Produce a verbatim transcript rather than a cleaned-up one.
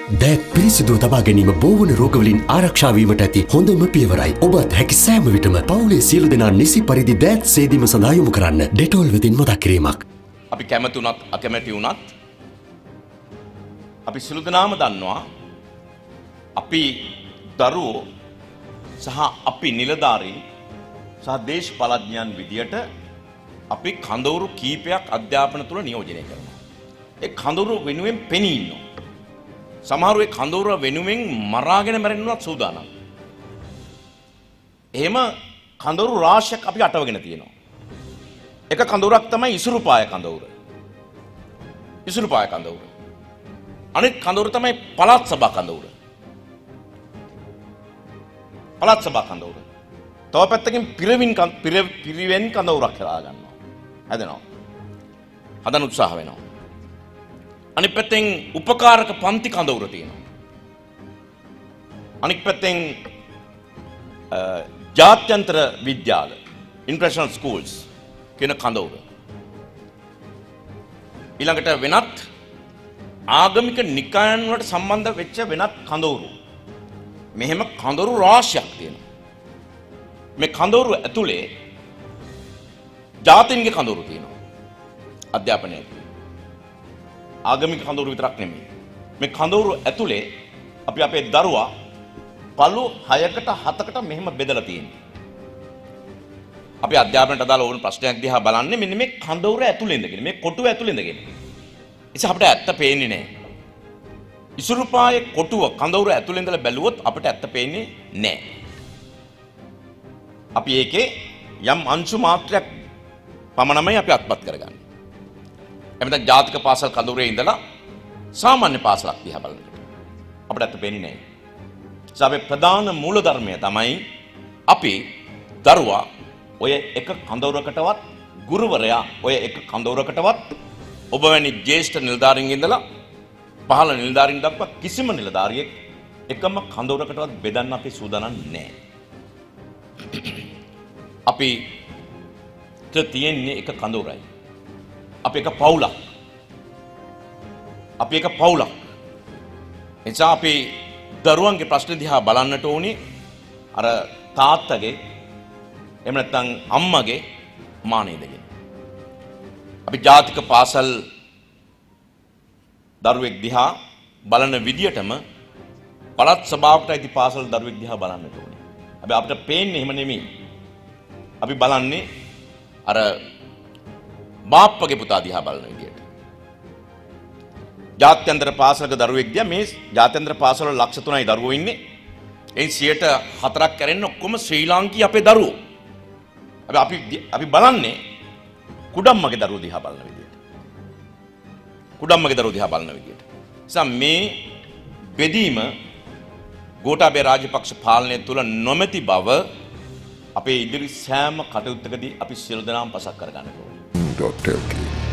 දෑත් පිරිසිදුව තබා ගැනීම බෝවන රෝගවලින් ආරක්ෂා වීමට ඇති හොඳම පියවරයි. ඔබත් හැකි සෑම විටම පවුලේ සියලු දෙනා නිසි පරිදි දෑත් සේදීම සඳහා යොමු කරන්න. ඩෙටෝල් වෙතින් මතක් කිරීමක්. අපි කැමති වුණත් අකමැති වුණත් අපි සියලු දෙනාම දන්නවා අපි දරුවෝ සහ අපි නිලධාරීන් සහ දේශපාලඥයන් විදියට අපි කඳවුරු කීපයක් අධ්‍යාපන තුල නියෝජනය කරනවා. ඒ කඳවුරු වෙනුවෙන් පෙනී ඉන්නවා. සමහරු ඒ කඳවුර වෙනුවෙන් මරාගෙන මැරෙන්නවත් සූදානම්. එහෙම කඳවුරු රාශියක් අපි අටවගෙන තියෙනවා. එක කඳවුරක් තමයි ඉසුරුපාය කඳවුර. ඉසුරුපාය කඳවුර. අනිත් කඳවුර තමයි පළාත් සභා කඳවුර. පළාත් සභා කඳවුර. තව පැත්තකින් පිරිවෙන් පිරිවෙන් කඳවුරක් හදා ගන්නවා. හදනවා. හදන උත්සාහ වෙනවා. අනිත් පැත්තෙන් උපකාරක පන්ති කඳවුර තියෙනවා. අනිත් පැත්තෙන් ජාත්‍යන්තර විද්‍යාල ඉන්ටර්නැෂනල් ස්කූල්ස් කියන කඳවුර. ඊළඟට වෙනත් ආගමික නිකායන් වලට සම්බන්ධ වෙච්ච වෙනත් කඳවුරු. මෙහෙම කඳවුරු රාශියක් තියෙනවා. මේ කඳවුරු ඇතුලේ ජාතීන්ගේ කඳවුරු තියෙනවා. අධ්‍යාපනයේ ආගමික කඳවුරු විතරක් නෙමෙයි. මේ කඳවුරු ඇතුලේ අපි අපේ දරුවා පළු හයකට හතකට මෙහෙම බෙදලා තියෙනවා. අපි අධ්‍යාපනයට අදාළ ඕන ප්‍රශ්නයක් දිහා බලන්නේ මෙන්න මේ කඳවුර ඇතුලේ ඉඳගෙන මේ කොටුව ඇතුලේ ඉඳගෙන. ඉතින් අපිට ඇත්ත පේන්නේ නැහැ. ඉසුරුපායේ කොටුව කඳවුර ඇතුලේ ඉඳලා බැලුවොත් අපිට ඇත්ත පේන්නේ නැහැ. අපි ඒකේ යම් අංශු මාත්‍රයක් පමණමයි අපි අත්පත් කරගන්නේ. එමෙතන ජාතික පාසල් කඳවුරේ ඉඳලා සාමාන්‍ය පාසලක් දිහා බලනකොට අපිට ඇත්ත පේන්නේ නැහැ. ඒ ප්‍රධාන මූලධර්මය තමයි අපි දරුවා ඔය එක කඳවුරකටවත් ගුරුවරයා ඔය එක කඳවුරකටවත් ඔබ වැනි ජ්‍යෙෂ්ඨ නිලධාරීන් ඉඳලා පහළ නිලධාරීන් දක්වා කිසිම නිලධාරියෙක් එකම කඳවුරකටවත් බෙදන්න අපි සූදානම් නැහැ. අපි තියෙන්නේ එක කඳවුරයි. අපි එක පවුලක්. අපි එක පවුලක්. එනිසා අපි දරුවන්ගේ ප්‍රශ්න දිහා බලන්නට ඕනේ අර තාත්තගේ එහෙම නැත්නම් අම්මගේ මානෙදගෙන. අපි ජාතික පාසල් දරුවෙක් දිහා බලන විදියටම පළාත් සභාවකට අයිති පාසල් දරුවෙක් දිහා බලන්නට ඕනේ. හැබැයි අපිට පේන්නේ එහෙම නෙමෙයි. අපි බලන්නේ අර බාප්පගේ පුතා දිහා බලන විදියට. ජාත්‍යන්තර පාසලක දරුවෙක් දිහා මේ ජාත්‍යන්තර පාසල ලක්ෂ තුනයි දරුවෝ ඉන්නේ. එයින් සියයට හතරක් කරන්නේ ඔක්කොම ශ්‍රී ලාංකීය අපේ දරුවෝ. අපි අපි බලන්නේ කුඩම්මගේ දරුවෝ දිහා බලන විදියට. කුඩම්මගේ දරුවෝ දිහා බලන විදියට. නිසා මේ බෙදීම ගෝඨාභය රාජපක්ෂ පාලනය තුල නොමැති බව අපේ ඉදිරි සෑම කටයුත්තකදී අපි සියලු දෙනාම පසක් කර ගන්න ඕනේ. Doctor K.